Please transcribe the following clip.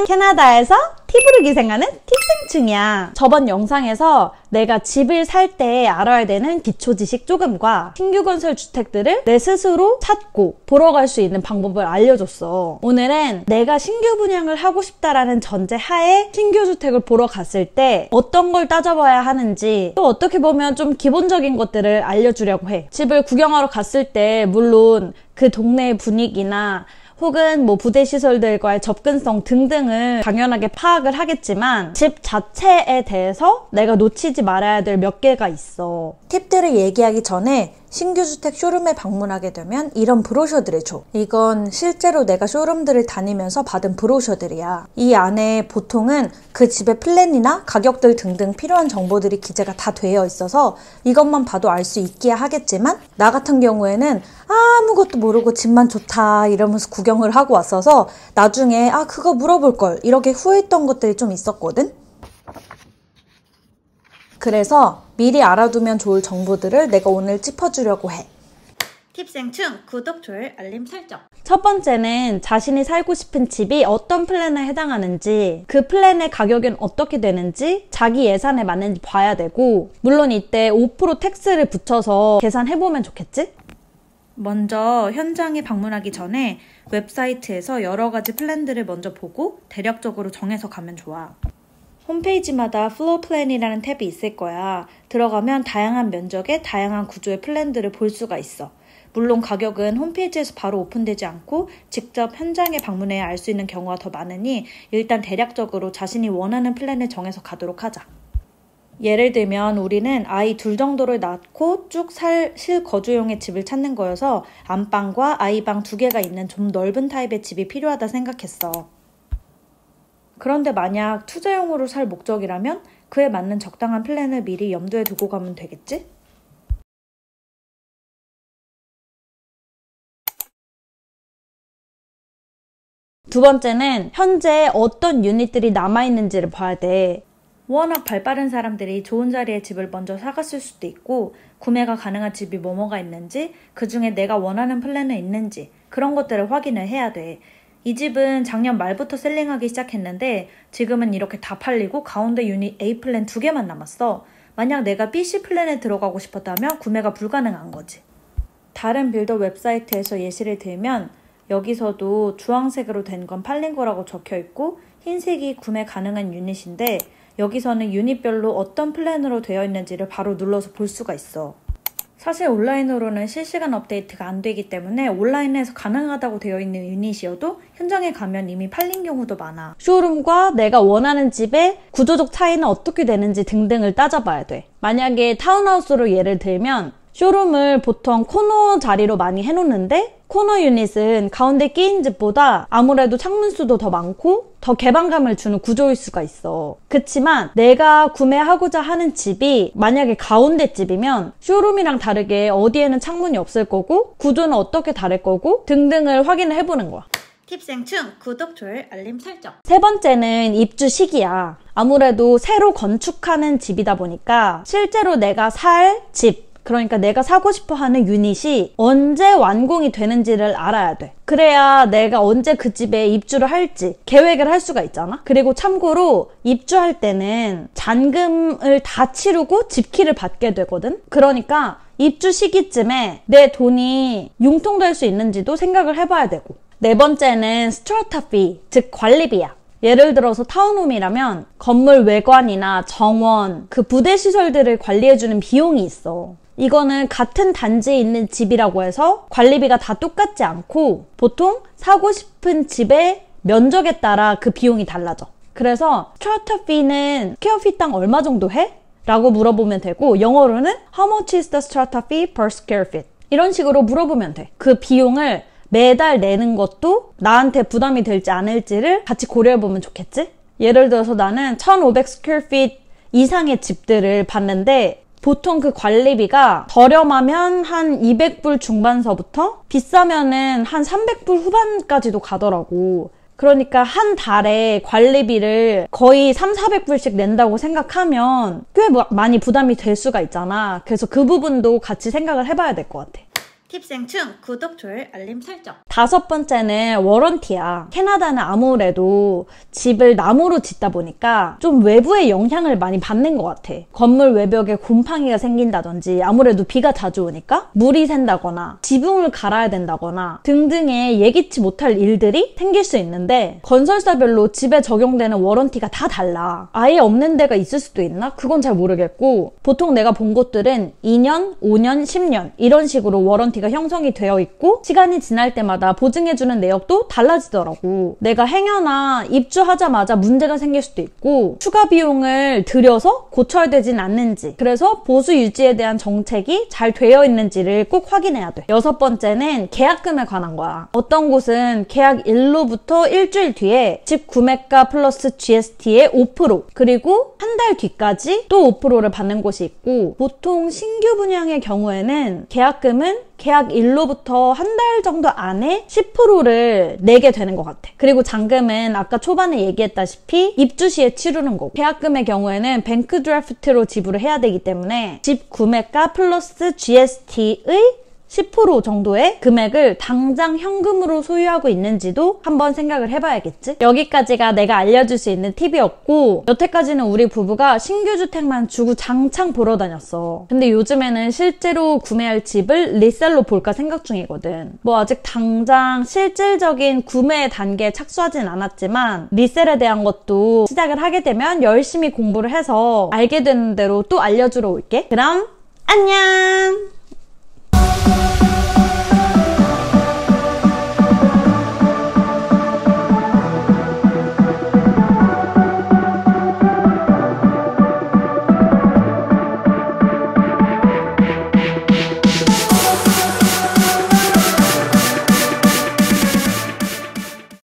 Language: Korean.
캐나다에서 팁으로 기생하는 팁생충이야. 저번 영상에서 내가 집을 살 때 알아야 되는 기초 지식 조금과 신규 건설 주택들을 내 스스로 찾고 보러 갈 수 있는 방법을 알려줬어. 오늘은 내가 신규 분양을 하고 싶다라는 전제 하에 신규 주택을 보러 갔을 때 어떤 걸 따져봐야 하는지, 또 어떻게 보면 좀 기본적인 것들을 알려주려고 해. 집을 구경하러 갔을 때 물론 그 동네의 분위기나 혹은 뭐 부대시설들과의 접근성 등등을 당연하게 파악을 하겠지만 집 자체에 대해서 내가 놓치지 말아야 될 몇 개가 있어. 팁들을 얘기하기 전에 신규 주택 쇼룸에 방문하게 되면 이런 브로셔들을 줘. 이건 실제로 내가 쇼룸들을 다니면서 받은 브로셔들이야. 이 안에 보통은 그 집의 플랜이나 가격들 등등 필요한 정보들이 기재가 다 되어 있어서 이것만 봐도 알 수 있기야 하겠지만, 나 같은 경우에는 아무것도 모르고 집만 좋다 이러면서 구경을 하고 왔어서 나중에 그거 물어볼 걸 이렇게 후회했던 것들이 좀 있었거든. 그래서 미리 알아두면 좋을 정보들을 내가 오늘 짚어주려고 해. 팁생충 구독, 좋아요, 알림 설정. 첫 번째는 자신이 살고 싶은 집이 어떤 플랜에 해당하는지, 그 플랜의 가격은 어떻게 되는지 자기 예산에 맞는지 봐야 되고, 물론 이때 5% 텍스를 붙여서 계산해보면 좋겠지? 먼저 현장에 방문하기 전에 웹사이트에서 여러 가지 플랜들을 먼저 보고 대략적으로 정해서 가면 좋아. 홈페이지마다 플로어 플랜이라는 탭이 있을 거야. 들어가면 다양한 면적의 다양한 구조의 플랜들을 볼 수가 있어. 물론 가격은 홈페이지에서 바로 오픈되지 않고 직접 현장에 방문해야 알 수 있는 경우가 더 많으니 일단 대략적으로 자신이 원하는 플랜을 정해서 가도록 하자. 예를 들면 우리는 아이 둘 정도를 낳고 쭉 실거주용의 집을 찾는 거여서 안방과 아이방 2개가 있는 좀 넓은 타입의 집이 필요하다 생각했어. 그런데 만약 투자용으로 살 목적이라면 그에 맞는 적당한 플랜을 미리 염두에 두고 가면 되겠지? 두 번째는 현재 어떤 유닛들이 남아있는지를 봐야 돼. 워낙 발빠른 사람들이 좋은 자리에 집을 먼저 사갔을 수도 있고, 구매가 가능한 집이 뭐뭐가 있는지, 그 중에 내가 원하는 플랜은 있는지, 그런 것들을 확인을 해야 돼. 이 집은 작년 말부터 셀링하기 시작했는데 지금은 이렇게 다 팔리고 가운데 유닛 A 플랜 2개만 남았어. 만약 내가 B, C 플랜에 들어가고 싶었다면 구매가 불가능한 거지. 다른 빌더 웹사이트에서 예시를 들면 여기서도 주황색으로 된 건 팔린 거라고 적혀 있고 흰색이 구매 가능한 유닛인데, 여기서는 유닛별로 어떤 플랜으로 되어 있는지를 바로 눌러서 볼 수가 있어. 사실 온라인으로는 실시간 업데이트가 안 되기 때문에 온라인에서 가능하다고 되어 있는 유닛이어도 현장에 가면 이미 팔린 경우도 많아. 쇼룸과 내가 원하는 집의 구조적 차이는 어떻게 되는지 등등을 따져봐야 돼. 만약에 타운하우스로 예를 들면 쇼룸을 보통 코너 자리로 많이 해놓는데, 코너 유닛은 가운데 끼인 집보다 아무래도 창문 수도 더 많고 더 개방감을 주는 구조일 수가 있어. 그치만 내가 구매하고자 하는 집이 만약에 가운데 집이면 쇼룸이랑 다르게 어디에는 창문이 없을 거고 구조는 어떻게 다를 거고 등등을 확인을 해보는 거야. 팁생충 구독, 좋아요, 알림 설정. 세 번째는 입주 시기야. 아무래도 새로 건축하는 집이다 보니까 실제로 내가 살 집, 그러니까 내가 사고 싶어 하는 유닛이 언제 완공이 되는지를 알아야 돼. 그래야 내가 언제 그 집에 입주를 할지 계획을 할 수가 있잖아. 그리고 참고로 입주할 때는 잔금을 다 치르고 집키를 받게 되거든. 그러니까 입주 시기쯤에 내 돈이 융통될 수 있는지도 생각을 해봐야 되고. 네 번째는 스트라타 피, 즉 관리비야. 예를 들어서 타운홈이라면 건물 외관이나 정원, 그 부대시설들을 관리해주는 비용이 있어. 이거는 같은 단지에 있는 집이라고 해서 관리비가 다 똑같지 않고 보통 사고 싶은 집의 면적에 따라 그 비용이 달라져. 그래서 스트라타 피는 스퀘어 피당 얼마 정도 해? 라고 물어보면 되고, 영어로는 How much is the strata fee per square feet? 이런 식으로 물어보면 돼. 그 비용을 매달 내는 것도 나한테 부담이 될지 않을지를 같이 고려해보면 좋겠지? 예를 들어서 나는 1500 square feet 이상의 집들을 봤는데 보통 그 관리비가 저렴하면 한 200불 중반서부터 비싸면은 한 300불 후반까지도 가더라고. 그러니까 한 달에 관리비를 거의 300~400불씩 낸다고 생각하면 꽤 많이 부담이 될 수가 있잖아. 그래서 그 부분도 같이 생각을 해봐야 될 것 같아. 팁생충 구독, 좋아요, 알림 설정. 5번째는 워런티야. 캐나다는 아무래도 집을 나무로 짓다 보니까 좀 외부의 영향을 많이 받는 것 같아. 건물 외벽에 곰팡이가 생긴다든지 아무래도 비가 자주 오니까 물이 샌다거나 지붕을 갈아야 된다거나 등등의 예기치 못할 일들이 생길 수 있는데 건설사별로 집에 적용되는 워런티가 다 달라. 아예 없는 데가 있을 수도 있나? 그건 잘 모르겠고 보통 내가 본 곳들은 2년, 5년, 10년 이런 식으로 워런티가 형성이 되어 있고 시간이 지날 때마다 보증해주는 내역도 달라지더라고. 내가 행여나 입주하자마자 문제가 생길 수도 있고 추가 비용을 들여서 고쳐야 되진 않는지 그래서 보수 유지에 대한 정책이 잘 되어 있는지를 꼭 확인해야 돼. 6번째는 계약금에 관한 거야. 어떤 곳은 계약 일로부터 일주일 뒤에 집 구매가 플러스 GST의 5% 그리고 한 달 뒤까지 또 5%를 받는 곳이 있고 보통 신규 분양의 경우에는 계약금은 계약 일로부터 한 달 정도 안에 10%를 내게 되는 것 같아. 그리고 잔금은 아까 초반에 얘기했다시피 입주 시에 치르는 거고 계약금의 경우에는 뱅크 드래프트로 지불을 해야 되기 때문에 집 구매가 플러스 GST의 10% 정도의 금액을 당장 현금으로 소유하고 있는지도 한번 생각을 해봐야겠지? 여기까지가 내가 알려줄 수 있는 팁이었고 여태까지는 우리 부부가 신규 주택만 주구장창 보러 다녔어. 근데 요즘에는 실제로 구매할 집을 리셀로 볼까 생각 중이거든. 뭐 아직 당장 실질적인 구매 단계에 착수하진 않았지만 리셀에 대한 것도 시작을 하게 되면 열심히 공부를 해서 알게 되는 대로 또 알려주러 올게. 그럼 안녕!